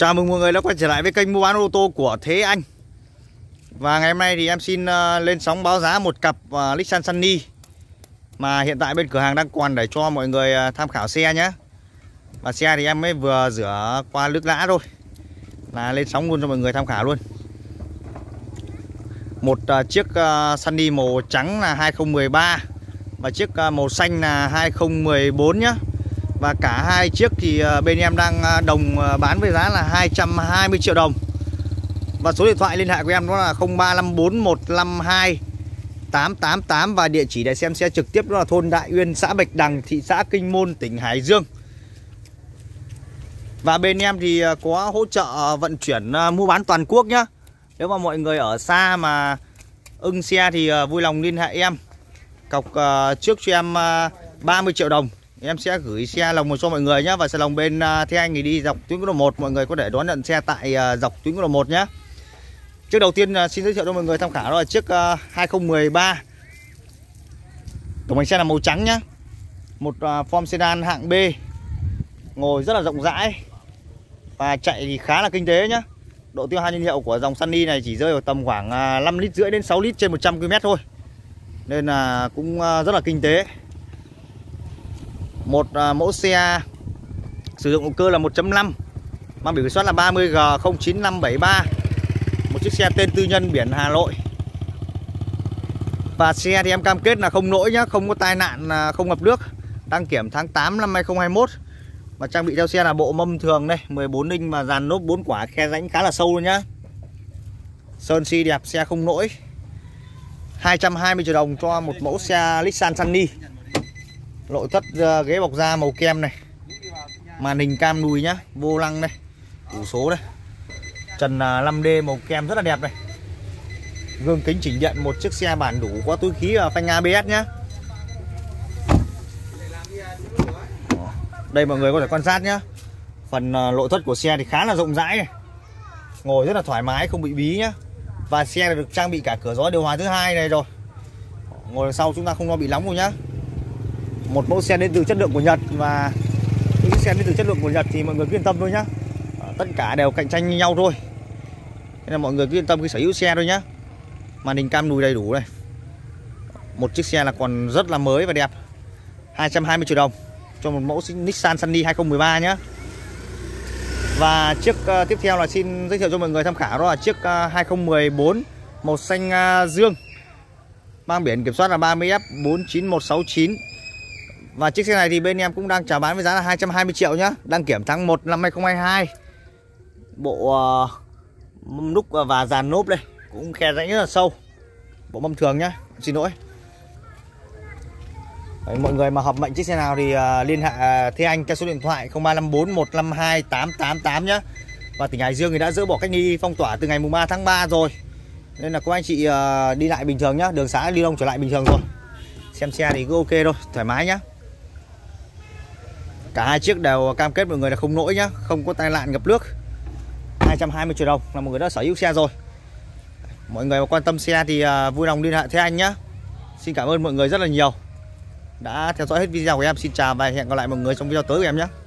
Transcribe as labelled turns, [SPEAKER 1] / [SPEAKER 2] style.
[SPEAKER 1] Chào mừng mọi người đã quay trở lại với kênh mua bán ô tô của Thế Anh. Và ngày hôm nay thì em xin lên sóng báo giá một cặp Nissan Sunny mà hiện tại bên cửa hàng đang còn để cho mọi người tham khảo xe nhé. Và xe thì em mới vừa rửa qua nước lã thôi, là lên sóng luôn cho mọi người tham khảo luôn. Một chiếc Sunny màu trắng là 2013 và chiếc màu xanh là 2014 nhé. Và cả hai chiếc thì bên em đang đồng bán với giá là 220 triệu đồng. Và số điện thoại liên hệ của em đó là 0354152888. Và địa chỉ để xem xe trực tiếp đó là thôn Đại Uyên, xã Bạch Đằng, thị xã Kinh Môn, tỉnh Hải Dương. Và bên em thì có hỗ trợ vận chuyển mua bán toàn quốc nhá. Nếu mà mọi người ở xa mà ưng xe thì vui lòng liên hệ em. Cọc trước cho em 30 triệu đồng. Em sẽ gửi xe lồng cho mọi người nhé. Và xe lồng bên Thế Anh thì đi dọc tuyến quốc lộ 1. Mọi người có thể đón nhận xe tại dọc tuyến quốc lộ 1 nhé. Chiếc đầu tiên xin giới thiệu cho mọi người tham khảo đó là chiếc 2013. Tổng bánh xe là màu trắng nhé. Một form sedan hạng B, ngồi rất là rộng rãi và chạy thì khá là kinh tế nhé. Độ tiêu hao nhiên liệu của dòng Sunny này chỉ rơi vào tầm khoảng 5,5 lít đến 6 lít trên 100 km thôi. Nên là cũng rất là kinh tế. Một mẫu xe sử dụng động cơ là 1.5, mang biển kiểm soát là 30G09573. Một chiếc xe tên tư nhân, biển Hà Nội. Và xe thì em cam kết là không lỗi nhá, không có tai nạn, không ngập nước. Đăng kiểm tháng 8 năm 2021. Và trang bị theo xe là bộ mâm thường đây, 14 inch và dàn lốp 4 quả, khe rãnh khá là sâu luôn nhá. Sơn xi đẹp, xe không lỗi. 220 triệu đồng cho một mẫu xe Nissan Sunny. Nội thất ghế bọc da màu kem này, màn hình cam đùi nhá, vô lăng đây, tủ số đây, trần 5D màu kem rất là đẹp này, gương kính chỉnh điện, một chiếc xe bản đủ, có túi khí và phanh ABS nhá. Đây mọi người có thể quan sát nhá, phần nội thất của xe thì khá là rộng rãi này, ngồi rất là thoải mái, không bị bí nhá. Và xe được trang bị cả cửa gió điều hòa thứ hai này rồi, ngồi đằng sau chúng ta không lo bị nóng đâu nhá. Một mẫu xe đến từ chất lượng của Nhật, và những xe đến từ chất lượng của Nhật thì mọi người cứ yên tâm thôi nhá. Tất cả đều cạnh tranh như nhau thôi, nên là mọi người cứ yên tâm khi sở hữu xe thôi nhá. Màn hình cam đùi đầy đủ này. Một chiếc xe là còn rất là mới và đẹp. 220 triệu đồng cho một mẫu Nissan Sunny 2013 nhá. Và chiếc tiếp theo là xin giới thiệu cho mọi người tham khảo, đó là chiếc 2014 màu xanh dương, mang biển kiểm soát là 30F49169. Và chiếc xe này thì bên em cũng đang chào bán với giá là 220 triệu nhá. Đăng kiểm tháng 1 năm 2022. Bộ mâm núc và dàn lốp đây cũng khe rãnh rất là sâu. Bộ mâm thường nhá, xin lỗi. Đấy, mọi người mà hợp mệnh chiếc xe nào thì liên hệ Thế Anh theo số điện thoại 0354152888 nhá. Và tỉnh Hải Dương thì đã dỡ bỏ cách ly phong tỏa từ ngày 3 tháng 3 rồi. Nên là các anh chị đi lại bình thường nhá, đường xá lưu thông trở lại bình thường rồi. Xem xe thì cứ ok thôi, thoải mái nhá. Cả hai chiếc đều cam kết mọi người là không lỗi nhá, không có tai nạn ngập nước. 220 triệu đồng là mọi người đã sở hữu xe rồi. Mọi người mà quan tâm xe thì vui lòng liên hệ Thế Anh nhá. Xin cảm ơn mọi người rất là nhiều đã theo dõi hết video của em. Xin chào và hẹn gặp lại mọi người trong video tới của em nhé.